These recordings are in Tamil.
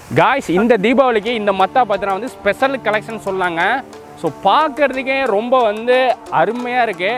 காய்ஸ் இந்த தீபாவளிக்கு இந்த மத்தா பார்த்தீங்கன்னா வந்து ஸ்பெஷல் கலெக்ஷன் சொன்னாங்க. ஸோ பார்க்கறதுக்கே ரொம்ப வந்து அருமையாக இருக்கு.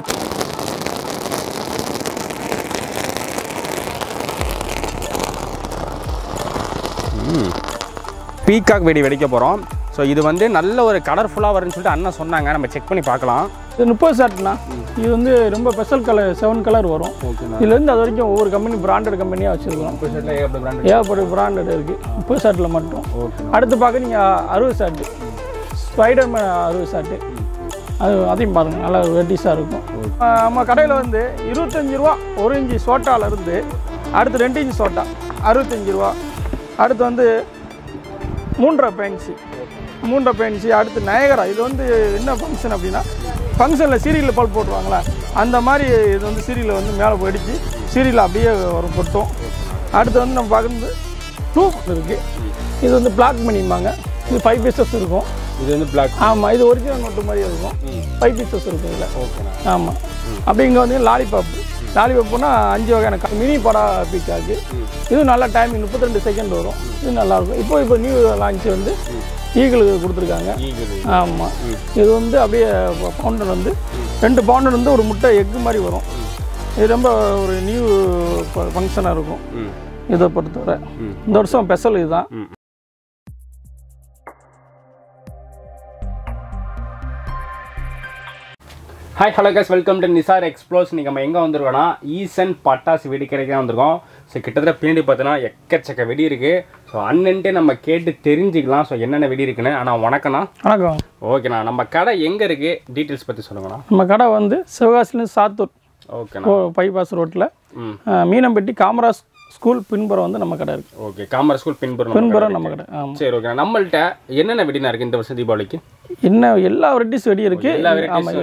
பீகாக் வெடி வெடிக்க போகிறோம். ஸோ இது வந்து நல்ல ஒரு கலர்ஃபுல்லாக வரும்னு சொல்லிட்டு அண்ணன் சொன்னாங்க. நம்ம செக் பண்ணி பார்க்கலாம். இது 30 ஷாட்னா இது வந்து ரொம்ப ஸ்பெஷல் கலர் 7 கலர் வரும். இதுலேருந்து அது வரைக்கும் ஒவ்வொரு கம்பெனி பிராண்டட் கம்பெனியாக வச்சுருக்கோம். ஏகப்பட்ட பிராண்டட் இருக்குது 30 ஷாட்டில் மட்டும். அடுத்து பார்க்க நீங்கள் 60 ஷாட்டு ஸ்பைடர்மேன் 60 ஷாட்டு அதையும் பாருங்கள், நல்லா வெட்டிஸாக இருக்கும். நம்ம கடையில் வந்து 25 ரூபா 1 இன்ச்சு சோட்டாவிலேருந்து அடுத்து 2 இன்ச்சு சோட்டா 65 ரூபா. அடுத்து வந்து 3.5 பென்சி அடுத்து நயகரா. இது வந்து என்ன ஃபங்க்ஷன் அப்படின்னா, ஃபங்க்ஷனில் சீரியலில் பல்ப் போட்டுருவாங்களா அந்த மாதிரி இது வந்து சீரியலில் வந்து மேலே போயிடுச்சு, சீரியலில் அப்படியே வரும் பொட்டும். அடுத்து வந்து நம்ம பார்க்குறது ப்ளூப் இருக்குது. இது வந்து பிளாக் பண்ணிப்பாங்க. இது 5 பீசஸ் இருக்கும். இது வந்து பிளாக். ஆமாம், இது ஒரிஜினல் நோட்டு மாதிரி இருக்கும். 5 பீசஸ் இருக்கும் இதில். ஆமாம். அப்படி இங்கே வந்து லாலிபாப்புனா 5 வகையான மினி படா பீக்காக்கு. இது நல்ல டைமிங் 32 செகண்ட் வரும். இது நல்லாயிருக்கும். இப்போ நியூ லான்ச் வந்து ஈகிளுக்கு கொடுத்துருக்காங்க. ஆமாம், இது வந்து அப்படியே பவுண்டர் வந்து 2 பவுண்டர் வந்து ஒரு முட்டை எக்கு மாதிரி வரும். இது ரொம்ப ஒரு நியூ ஃபங்க்ஷனாக இருக்கும் இதை பொறுத்தவரை. இந்த வருஷம் ஸ்பெஷல் இதுதான். Hi hello guys, welcome to Nisar Explores. இன்றைக்கி நம்ம எங்கே வந்திருக்கோன்னா ஈசன் பட்டாசு வெடி கிடைக்க வந்திருக்கோம். ஸோ கிட்டத்தட்ட பின்னாடி பார்த்தோன்னா எக்கச்சக்க வெடி இருக்குது. ஸோ அண்ணன்ட்டு நம்ம கேட்டு தெரிஞ்சுக்கலாம் ஸோ என்னென்ன வெடி இருக்குன்னு. ஆனால் வணக்கண்ணா. வணக்கம். ஓகேண்ணா, நம்ம கடை எங்கே இருக்குது டீட்டெயில்ஸ் பற்றி சொல்லுங்கண்ணா. நம்ம கடை வந்து சிவகாசிலேருந்து சாத்தூர் ஓகேண்ணா பைபாஸ் ரோட்டில் மீனம்பட்டி காமராஜ் ஸ்கூல் பின்புறம் வந்து நம்ம கடை இருக்குது. ஓகே, காமராஜ் ஸ்கூல் பின்புறம் நம்ம கடை. ஆமாம், சரி ஓகே. நம்மள்ட்ட என்னென்ன வெடினா இருக்குது இந்த வருஷம் தீபாவளிக்கு? இன்னும் எல்லா வெரைட்டிஸ் வெடி இருக்குது. ஆமாம்,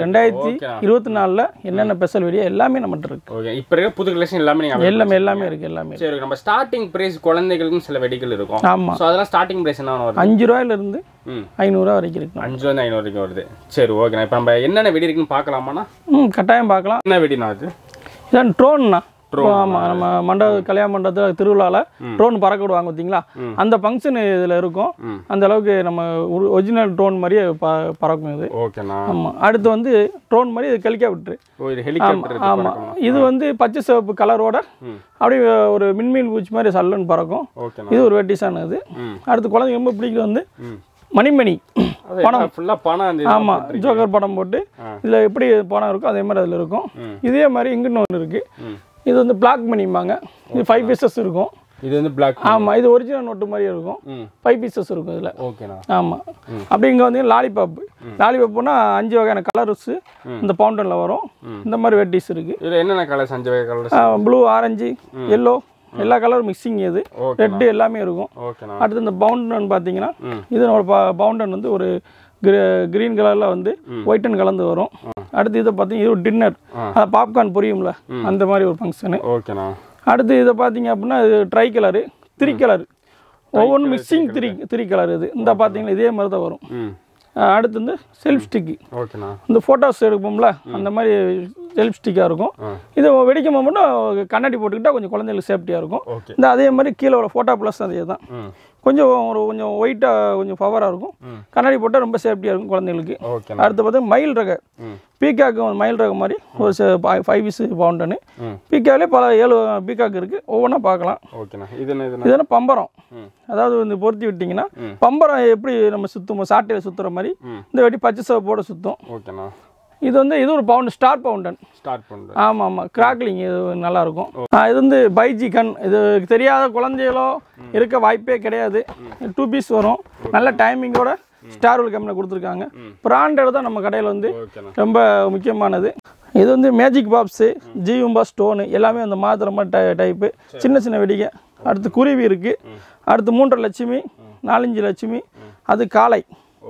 2024 என்னென்ன ஸ்பெஷல் வெடியோ எல்லாமே நம்மகிட்ட இருக்குது. ஓகே, இப்போ இருக்க புது கலெக்ஷன் எல்லாமே எல்லாமே இருக்குது எல்லாமே. சரி, நம்ம ஸ்டார்டிங் பிரைஸ் குழந்தைகளுக்கும் சில வெடிகள் இருக்கும். ஆமாம், ஸோ அதெல்லாம் ஸ்டார்டிங் பிரைஸ் என்ன வரும்? 5 ரூபாயிலிருந்து 500 ரூபா வரைக்கும் இருக்கு. 5 500 வரைக்கும் வருது. சரி ஓகேண்ணா, இப்போ நம்ம என்னென்ன வெடி இருக்குன்னு பார்க்கலாமாண்ணா? கட்டாயம் பார்க்கலாம். என்ன வெடினா அது? இதான் ட்ரோன்னா. ஆமாம், நம்ம கல்யாண மண்டபத்தில் திருவிழாவில் ட்ரோன் பறக்க விடுவாங்க பார்த்தீங்களா, அந்த ஃபங்க்ஷன் இதில் இருக்கும். அந்த அளவுக்கு நம்ம ஒரிஜினல் ட்ரோன் மாதிரியே பறக்கும் இது. ஓகேண்ணா. ஆமாம், அடுத்து வந்து ட்ரோன் மாதிரி இது ஹெலிகாப்டர். ஆமாம், இது வந்து பச்சை சிவப்பு கலரோட அப்படியே ஒரு மின்மீன் பூச்சி மாதிரி சல்லுன்னு பறக்கும். இது ஒரு வெட்டிஸான இது. அடுத்து குழந்தைங்க ரொம்ப பிடிக்கிறது வந்து மணிமணி பணம் ஃபுல்லாக பணம். ஆமாம், ஜோக்கர் படம் போட்டு இதில் எப்படி பணம் இருக்கோ அதே மாதிரி அதில் இருக்கும். இதே மாதிரி இங்குன்னு ஒன்று இருக்குது. இது வந்து பிளாக் பண்ணிப்பாங்க. இது 5 பீசஸ் இருக்கும். இது வந்து பிளாக். ஆமாம், இது ஒரிஜினல் நோட்டு மாதிரி இருக்கும். 5 பீசஸ் இருக்கும் இதில். ஓகேண்ணா. ஆமாம், அப்படி இங்கே வந்து லாலிபாப்புனா 5 வகையான கலர்ஸ் இந்த பவுண்டனில் வரும். இந்த மாதிரி வெட்டிஸ் இருக்குது. இதில் என்னென்ன கலர்ஸ்? 5 வகை கலர்ஸ். ப்ளூ, ஆரஞ்சு, எல்லோ, எல்லா கலரும் மிக்சிங். இது ரெட்டு எல்லாமே இருக்கும். அடுத்து இந்த பவுண்டன் பார்த்தீங்கன்னா இதனோட பவுண்டன் வந்து ஒரு கிரீன் கலரில் வந்து ஒயிட் அண்ட் கலந்து வரும். அடுத்து இதை பார்த்தீங்கன்னா இது ஒரு டின்னர், பாப்கார்ன் பொரியும்ல அந்த மாதிரி ஒரு ஃபங்க்ஷனு. ஓகேண்ணா. அடுத்து இதை பார்த்தீங்க அப்படின்னா இது ட்ரை கலரு, 3 கலர், ஒவ்வொன்றும் மிக்சிங் 3 கலர். இது இந்த பார்த்தீங்கன்னா இதே மாதிரி தான் வரும். அடுத்து வந்து செல்ஃப் ஸ்டிக்கு. ஓகேண்ணா. இந்த ஃபோட்டோஸ் எடுப்போம்ல அந்த மாதிரி செல்ஃப் ஸ்டிக்காக இருக்கும். இது வெடிக்கும் மட்டும் கண்ணாடி போட்டுக்கிட்டால் கொஞ்சம் குழந்தைங்களுக்கு சேஃப்டியாக இருக்கும். இந்த அதே மாதிரி கீழே உள்ள ஃபோட்டோ ப்ளஸ் அதே தான். கொஞ்சம் ஒயிட்டாக கொஞ்சம் பவராக இருக்கும். கண்ணாடி போட்டால் ரொம்ப சேஃப்டியாக இருக்கும் குழந்தைங்களுக்கு. அடுத்து பார்த்தா மயில் ரக பீக்காக்கு மயில் ரகம் மாதிரி ஒரு 5 பீஸ் பவுண்டனு. பீக்காவிலே பல 7 பீக்காக்கு இருக்குது. ஒவ்வொன்றா பார்க்கலாம். இதெல்லாம் பம்பரம். அதாவது இந்த பொருத்தி விட்டிங்கன்னா பம்பரம் எப்படி நம்ம சுற்றுமோ சாட்டையில் சுற்றுற மாதிரி இந்த வெட்டி பச்சை சிவப்போட சுற்றும். இது வந்து இது ஒரு ஸ்டார் பவுண்டன். ஆமாம், கிராக்லிங் இது நல்லாயிருக்கும். இது வந்து பைஜி கன். இது தெரியாத குழந்தைகளோ இருக்க வாய்ப்பே கிடையாது. 2 பீஸ் வரும். நல்ல டைமிங்கோட ஸ்டார் கம்பெனி கொடுத்துருக்காங்க. பிராண்டட் தான் நம்ம கடையில் வந்து ரொம்ப முக்கியமானது. இது வந்து மேஜிக் பாப்ஸு, ஜீவம்பா ஸ்டோனு எல்லாமே அந்த மாத்திர மாதிரி டைப்பு சின்ன சின்ன வெடிக்கை. அடுத்து குருவி இருக்குது. அடுத்து 3.5 லட்சுமி, 4-5 லட்சுமி, அது காளை.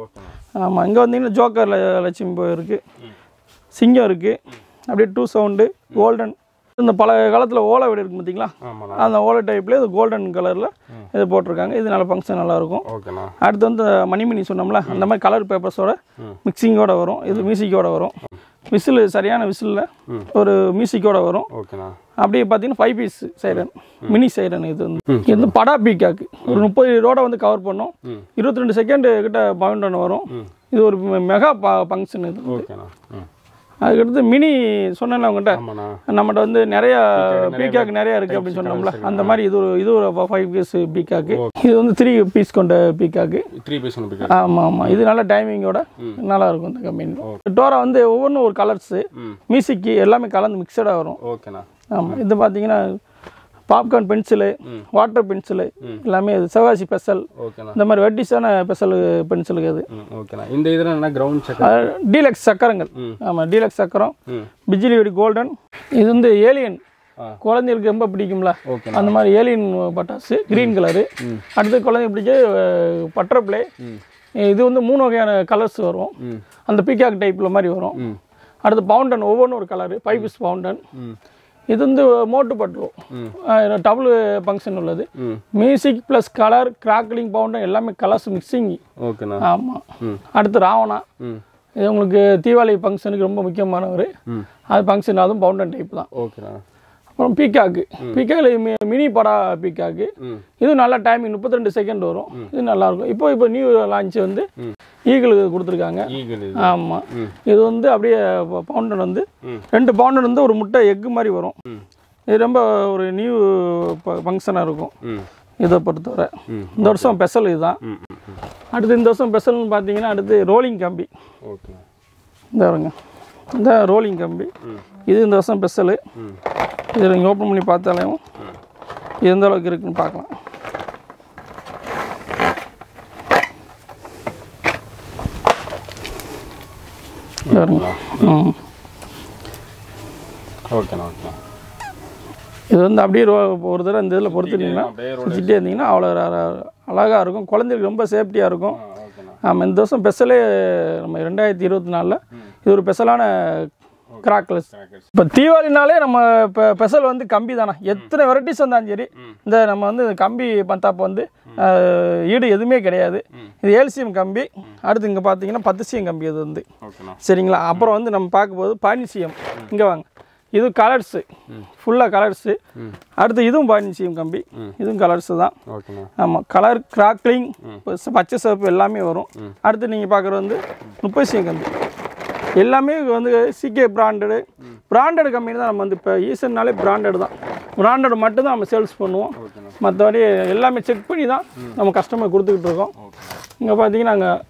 ஆமாம், இங்கே வந்தீங்கன்னா ஜோக்கர் லட்சுமி இருக்குது, சிங்கம் இருக்குது, அப்படியே 2 சவுண்டு, கோல்டன். இந்த பழைய காலத்தில் ஓலை வெடி இருக்கும் பார்த்தீங்களா, அந்த ஓலை டைப்லேயே இது கோல்டன் கலரில் இது போட்டிருக்காங்க. இது நல்ல ஃபங்க்ஷன் நல்லாயிருக்கும். அடுத்து வந்து மணிமணி சொன்னோம்ல அந்த மாதிரி கலர் பேப்பர்ஸோட மிக்சிங்கோட வரும். இது மியூசிக்கோட வரும். விசில் சரியான விசிலில் ஒரு மியூசிக்கோட வரும். ஓகேண்ணா. அப்படியே பார்த்தீங்கன்னா 5 பீஸ் சைரன், மினி சைரன். இது வந்து படா பீக்காக்கு ஒரு 30 ரோட வந்து கவர் பண்ணும். 22 செகண்ட் கிட்ட பவுண்ட் வரும். இது ஒரு மெகா ஃபங்க்ஷன். இது ஓகேண்ணா. அதுக்கடுத்து மினி சொன்னேன்ல அவங்ககிட்ட, நம்மகிட்ட வந்து நிறைய பீக்காக்கு நிறைய இருக்குது அப்படின்னு சொன்னோம்ல, அந்த மாதிரி இது ஒரு 5 பீஸ் பீக்காக்கு. இது வந்து 3 பீஸ் கொண்ட பீக்காக்கு. 3 பீஸ் கொண்ட பீக்காக்கு. ஆமாம். இது நல்ல டைமிங்கோட நல்லா இருக்கும் இந்த கம்பெனி. டோரா வந்து ஒவ்வொன்றும் ஒரு கலர்ஸு, மியூசிக்கு எல்லாமே கலந்து மிக்சடாக வரும். ஓகேண்ணா. ஆமாம். இது பார்த்தீங்கன்னா பாப்கார்ன் பென்சிலு, வாட்டர் பென்சிலு எல்லாமே சிவகாசி ஸ்பெஷல். இந்த மாதிரி வெட்டிஸான ஸ்பெஷல் பென்சிலுக்கு அது. ஓகேண்ணா. இந்த இதில் என்ன கிரவுண்ட் சக்கரம், டீலக்ஸ் சக்கரங்கள். ஆமாம், டீலக்ஸ் சக்கரம், பிஜிலி வெடி கோல்டன். இது வந்து ஏலியன், குழந்தைகளுக்கு ரொம்ப பிடிக்கும்ல, அந்த மாதிரி ஏலியன் பட்டாசு கிரீன் கலரு. அடுத்து குழந்தைங்க பிடிச்ச பட்டர்ஃப்ளை. இது வந்து 3 வகையான கலர்ஸ் வரும். அந்த பீகாக் டைப்பில் மாதிரி வரும். அடுத்து பவுண்டன், ஒவ்வொன்றும் ஒரு கலரு, 5 பீஸ் பவுண்டன். இது வந்து மோட்டு பட்டுரும், டபுள் ஃபங்க்ஷன் உள்ளது. Music plus colour, crackling, fountain எல்லாமே கலர்ஸ் மிக்சிங். ஓகேண்ணா. ஆமாம். அடுத்து ராவணா. இது உங்களுக்கு தீபாவளி ஃபங்க்ஷனுக்கு ரொம்ப முக்கியமானவர். அது ஃபங்க்ஷன், அதுவும் பவுண்டன் டைப் தான். ஓகேண்ணா. அப்புறம் பீக்காக்கு, பீக்காக்கில் மினி படா பீக்காக்கு. இது நல்லா டைமிங் 32 செகண்ட் வரும். இது நல்லாயிருக்கும். இப்போ நியூ லான்ச் வந்து ஈகிளுக்கு கொடுத்துருக்காங்க. ஆமாம். இது வந்து அப்படியே பவுண்டன் வந்து 2 பவுண்டன் வந்து ஒரு முட்டை எக்கு மாதிரி வரும். இது ரொம்ப ஒரு நியூ ஃபங்க்ஷனாக இருக்கும் இதை பொறுத்தவரை. இந்த வருஷம் ஸ்பெஷல் இதுதான். அடுத்து இந்த வருஷம் ஸ்பெஷல்னு பார்த்தீங்கன்னா அடுத்து ரோலிங் கம்பி. இந்த வருங்க, இந்த ரோலிங் கம்பி இது இந்த வருஷம் ஸ்பெஷலு. இதில் நீங்கள் ஓப்பன் பண்ணி பார்த்தாலேயும் எந்த அளவுக்கு இருக்குன்னு பார்க்கலாம். ஓகேண்ணா. ஓகே. இது வந்து அப்படியே ஒரு தடவை இந்த இதில் பொறுத்துட்டிங்கன்னா வச்சுட்டே இருந்தீங்கன்னா அவ்வளோ அழகாக இருக்கும். குழந்தைகளுக்கு ரொம்ப சேஃப்டியாக இருக்கும். ஆமாம். இந்த வருஷம் ஸ்பெஷலே நம்ம 2024 இது ஒரு ஸ்பெஷலான கிராக்லெஸ். இப்போ தீபாவளினாலே நம்ம இப்போ ஸ்பெஷல் வந்து கம்பி தானே. எத்தனை வெரைட்டிஸ் வந்தாலும் சரி, இந்த நம்ம வந்து கம்பி பந்தாப்போ வந்து ஈடு எதுவுமே கிடையாது. இது ஏல்சியம் கம்பி. அடுத்து இங்கே பார்த்தீங்கன்னா 10 கம்பி. இது வந்து சரிங்களா. அப்புறம் வந்து நம்ம பார்க்கும்போது 15 இங்கே வாங்க. இது கலர்ஸு, ஃபுல்லாக கலர்ஸு. அடுத்து இதுவும் 15 கம்பி. இதுவும் கலர்ஸு தான். ஆமாம். கலர், கிராக்லிங், பச்சை சிவப்பு எல்லாமே வரும். அடுத்து நீங்கள் பார்க்குறது வந்து 30 கம்பி. எல்லாமே வந்து சிகே பிராண்டட் கம்பெனி தான். நம்ம வந்து இப்போ ஈசன்னாலே பிராண்டட் தான். பிராண்டட் மட்டும்தான் நம்ம சேல்ஸ் பண்ணுவோம். மற்றபடி எல்லாமே செக் பண்ணி தான் நம்ம கஸ்டமர் கொடுத்துக்கிட்டு இருக்கோம். இங்கே பார்த்தீங்கன்னா நாங்கள்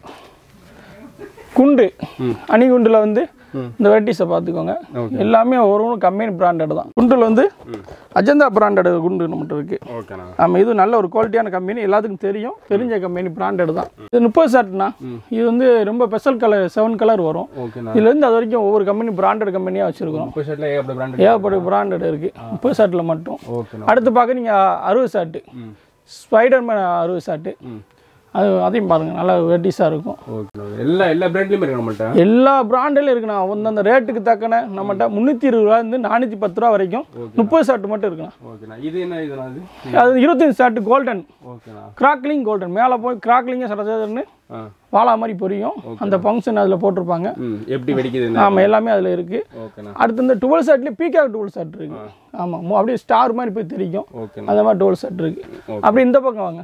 குண்டு, அணிகுண்டில் வந்து இந்த வெரைட்டிஸை பார்த்துக்கோங்க. எல்லாமே ஒரு கம்பெனி பிராண்டட் தான். குண்டில் வந்து அஜந்தா பிராண்டட் குண்டு நம்மகிட்ட இருக்குது. ஆமாம். இது நல்ல ஒரு குவாலிட்டியான கம்பெனி, எல்லாத்துக்கும் தெரியும், தெரிஞ்ச கம்பெனி, பிராண்டட் தான். இது 30 ஷர்ட்னா இது வந்து ரொம்ப ஸ்பெஷல் கலர், 7 கலர் வரும். இதுலேருந்து அது வரைக்கும் ஒவ்வொரு கம்பெனி பிராண்டட் கம்பெனியாக வச்சுருக்கோம். ஏகப்பட்ட பிராண்டட் இருக்குது 30 ஷர்ட்டில் மட்டும். அடுத்து பார்க்க நீங்கள் 60 ஷர்ட்டு, ஸ்பைடர்மேன் 60 ஷர்ட்டு, அதையும் பாருங்கள், நல்லா வெரைட்டிஸாக இருக்கும். எல்லா பிராண்ட்லையும் இருக்கு நம்மள்ட்ட. எல்லா பிராண்டிலும் இருக்குண்ணா. அந்த ரேட்டுக்கு தக்கன நம்மகிட்ட 320 ரூபாயிருந்து 410 ரூபா வரைக்கும் 30 ஷர்ட் மட்டும் இருக்குண்ணா. இது என்ன இதுனா? அது 25 ஷர்ட் கோல்டன், கிராக்லிங் கோல்டன். மேலே போய் கிராக்லிங்காக சடசடன்னு வாழா மாதிரி பொரியும். அந்த ஃபங்க்ஷன் அதில் போட்டிருப்பாங்க. எப்படி வெடிக்குது? ஆமாம், எல்லாமே அதில் இருக்குது. அடுத்து இந்த 12 ஷர்ட்லேயே பீகாக் 12 ஷர்ட் இருக்குது. ஆமாம், அப்படியே ஸ்டார் மாதிரி போய் தெரியும். அந்த மாதிரி 12 ஷர்ட் இருக்குது. அப்படி இந்த பக்கம் வாங்க.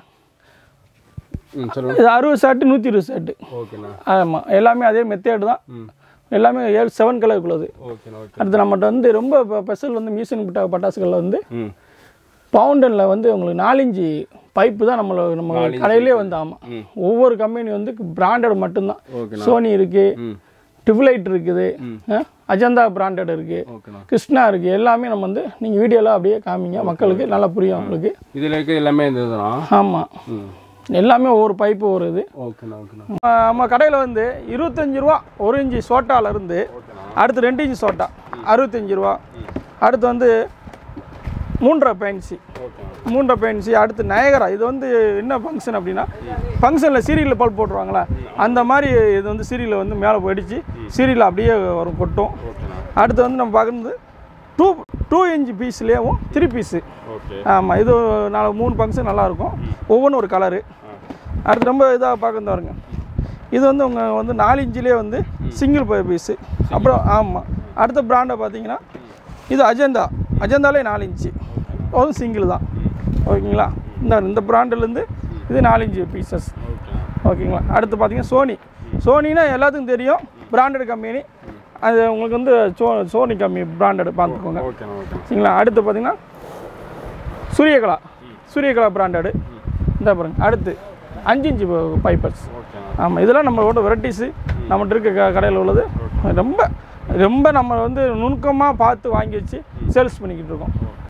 இது 60 ஷர்ட், 120 ஷர்ட். ஆமாம், எல்லாமே அதே மெத்தேடு தான். எல்லாமே 7 கலருக்குள்ளது. அடுத்து நம்மகிட்ட வந்து ரொம்ப ஸ்பெஷல் வந்து மியூசியம் பட்டாசுகளில் வந்து பவுண்டனில் வந்து உங்களுக்கு 4 இன்ச்சு பைப்பு தான் நம்ம கடையிலே வந்து. ஆமாம், ஒவ்வொரு கம்பெனி வந்து பிராண்டட் மட்டும்தான். சோனி இருக்குது, டிஃப்லைட் இருக்குது, அஜந்தா பிராண்டட் இருக்குது, கிருஷ்ணா இருக்குது. எல்லாமே நம்ம வந்து நீங்கள் வீடியோவில் அப்படியே காமிங்க, மக்களுக்கு நல்லா புரியும் உங்களுக்கு. இதில் இருக்க எல்லாமே ஆமாம், எல்லாமே ஒவ்வொரு பைப்பு ஒரு இது. நம்ம கடையில் வந்து 25 ரூபா 1 இன்ச்சு சோட்டாலேருந்து, அடுத்து 2 இன்ச்சு சோட்டா 65 ரூபா. அடுத்து வந்து 3.5 பெயின்சி, 3.5 பெயின்சி. அடுத்து நயகரா. இது வந்து என்ன ஃபங்க்ஷன் அப்படின்னா, ஃபங்க்ஷனில் சீரியலில் பல்ப் போட்டுருவாங்களா, அந்த மாதிரி இது வந்து சீரியலில் வந்து மேலே போயிடுச்சு, சீரியலில் அப்படியே வரும், கொட்டும். அடுத்து வந்து நம்ம பார்க்குறது 2 இன்ச்சு பீஸ்லேயும் 3 பீஸு. ஆமாம், இது 3 ஃபங்க்ஷன் நல்லாயிருக்கும். ஒவ்வொன்றும் ஒரு கலரு. அடுத்து ரொம்ப இதாக பார்க்க வருங்க. இது வந்து உங்கள் வந்து 4 இன்ச்சிலே வந்து சிங்கிள் பீஸு. அப்புறம் ஆமாம், அடுத்த பிராண்டை பார்த்தீங்கன்னா இது அஜந்தாலே 4 இன்ச்சு, அதுவும் சிங்கிள் தான். ஓகேங்களா? இந்த பிராண்டிலேருந்து இது 4 இன்ச்சு பீசஸ். ஓகேங்களா? அடுத்து பார்த்தீங்கன்னா சோனினா எல்லாத்துக்கும் தெரியும், பிராண்டட் கம்பெனி. அது உங்களுக்கு வந்து சோனி கம்மி பிராண்டட் பார்த்துக்கோங்க. சரிங்களா? அடுத்து பார்த்தீங்கன்னா சூரியகலா பிராண்டடு. இந்த பாருங்க, அடுத்து 5 இன்ச்சு பைப்பர்ஸ். ஆமாம், இதெல்லாம் நம்மளோட வெரைட்டிஸு நம்மகிட்ட இருக்க கடையில் உள்ளது. ரொம்ப ரொம்ப நம்ம வந்து நுணுக்கமாக பார்த்து வாங்கி வச்சு சேல்ஸ் பண்ணிக்கிட்டு இருக்கோம்.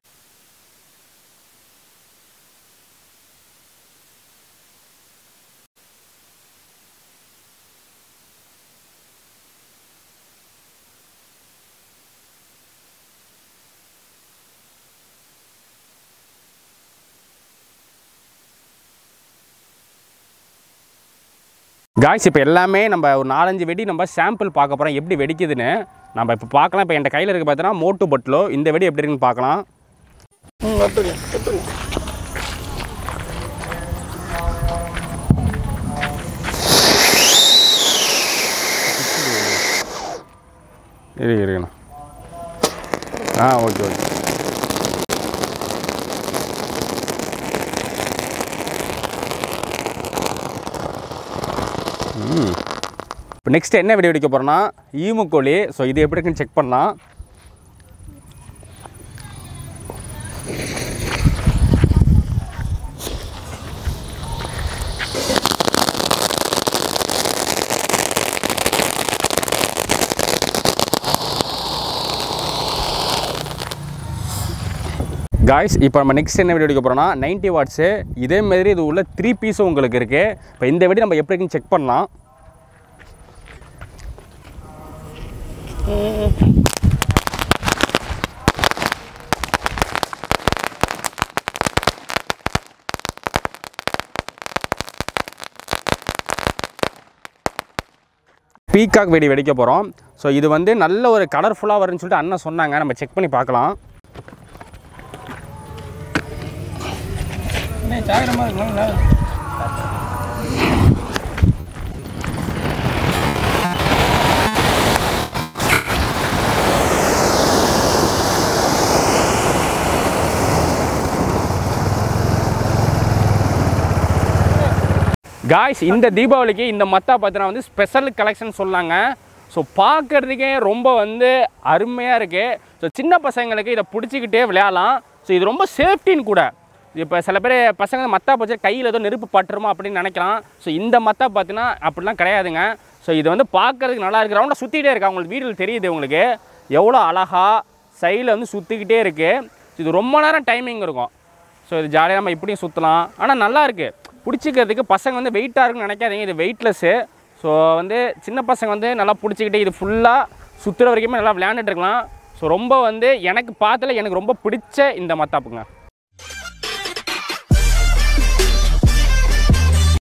காய்ஸ், இப்போ எல்லாமே நம்ம ஒரு 4-5 வெடி நம்ம சாம்பிள் பார்க்க போகிறோம், எப்படி வெடிக்குதுன்னு நம்ம இப்போ பார்க்கலாம். இப்போ என் கையில் இருக்க பார்த்தீங்கன்னா மோட்டு பட்லோ. இந்த வெடி எப்படி இருக்குன்னு பார்க்கலாம். இருக்குண்ணா. ஓகே. இப்போ நெக்ஸ்ட் என்ன வெடி வெடிக்க போகிறோன்னா ஈமுக்கோழி. ஸோ இது எப்படி இருக்குன்னு செக் பண்ணலாம். காய்ஸ், இப்போ நம்ம நெக்ஸ்ட் என்ன வெடி வெடிக்க போகிறோன்னா 90 வாட்ஸு. இதேமாதிரி இது உள்ள 3 பீஸும் உங்களுக்கு இருக்குது. இப்போ இந்த வெடி நம்ம எப்படி இருக்குன்னு செக் பண்ணலாம். பீகாக் வெடி வெடிக்க போகிறோம். ஸோ இது வந்து நல்ல ஒரு கலர்ஃபுல்லாக வரும்னு சொல்லிட்டு அண்ணன் சொன்னாங்க. நம்ம செக் பண்ணி பார்க்கலாம். காய்ஸ், இந்த தீபாவளிக்கு இந்த மத்தா பார்த்தீங்கன்னா வந்து ஸ்பெஷல் கலெக்ஷன் சொல்லாங்க. ஸோ பார்க்குறதுக்கே ரொம்ப வந்து அருமையாக இருக்குது. ஸோ சின்ன பசங்களுக்கு இதை பிடிச்சிக்கிட்டே விளையாடலாம். ஸோ இது ரொம்ப சேஃப்டின்னு கூட. இப்போ சில பேர் பசங்க மத்தா பச்சை கையில் ஏதோ நெருப்பு பட்டுருமா அப்படின்னு நினைக்கலாம். ஸோ இந்த மத்தா பார்த்தீங்கன்னா அப்படிலாம் கிடையாதுங்க. ஸோ இது வந்து பார்க்குறதுக்கு நல்லா இருக்குது. ரவுண்டாக சுற்றிக்கிட்டே இருக்குது. உங்களுக்கு வீடியோவில் தெரியுது உங்களுக்கு எவ்வளோ அழகாக சைடில் வந்து சுற்றிக்கிட்டே இருக்குது. இது ரொம்ப நேரம் டைமிங் இருக்கும். ஸோ இது ஜாலியாக நம்ம இப்படியும் சுற்றலாம். ஆனால் நல்லா இருக்குது பிடிச்சிக்கிறதுக்கு. பசங்க வந்து வெயிட்டாக இருக்குன்னு நினைக்காதீங்க, இது வெயிட்லெஸ்ஸு. ஸோ வந்து சின்ன பசங்க வந்து நல்லா பிடிச்சிக்கிட்டு இது ஃபுல்லாக சுற்றுற வரைக்குமே நல்லா விளையாண்டுட்டு இருக்கலாம். ஸோ ரொம்ப வந்து எனக்கு பார்த்தல எனக்கு ரொம்ப பிடிச்ச இந்த மத்தாப்புங்க.